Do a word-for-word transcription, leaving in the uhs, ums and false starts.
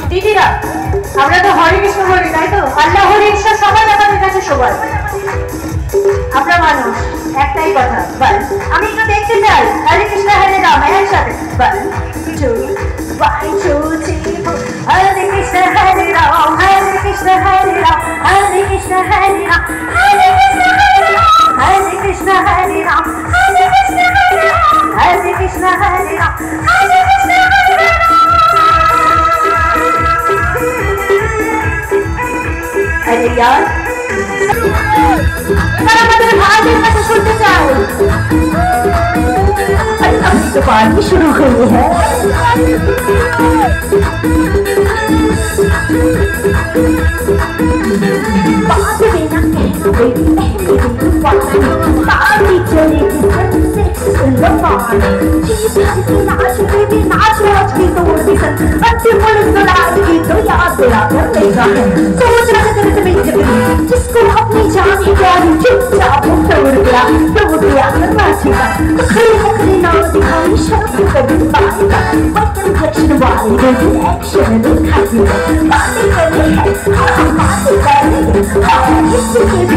দিদিরা আমরা তো হরে কৃষ্ণ বলি তাই তো আল্লাহ হরে ঈশ্বর সবাই আমাদের কাছে সবার আমরা মানুষ একটাই কথা বাস আমি একটু দেখতে চাই হরে কৃষ্ণ হরে রাম একসাথে বাস two one two three four Hare Krishna Hare Ram Hare Krishna Hare Ram Hare Krishna Hare Ram Hare Krishna Hare Ram Hare Krishna Hare Ram Hare Krishna Hare Ram Hare Krishna Hare Ram Hare Krishna Hare Ram अरे यार हमारे भाई का सुनते जाओ अभी तो पार्टी शुरू हुई है बात बिना कहना बेबी पहले दिन पार्टी चलेगी सबसे सुंदर पार्टी चीज की नाच बेबी नाच नाच की तोड़ दी सन बच्चे पुलिस लड़ाई तो याद दिला कर लेगा सोच रहे थे तुम्हें जब जिसको अपनी जानी प्यारी चुपचाप तोड़ दिया तोड़ दिया कर नाचेगा तो खड़ी खड़ी ना दिखाई शर्म कभी पाएगा बटन फैशन वाली बेबी एक्शन दिखाई बातें करनी है बातें करनी है किसी के भी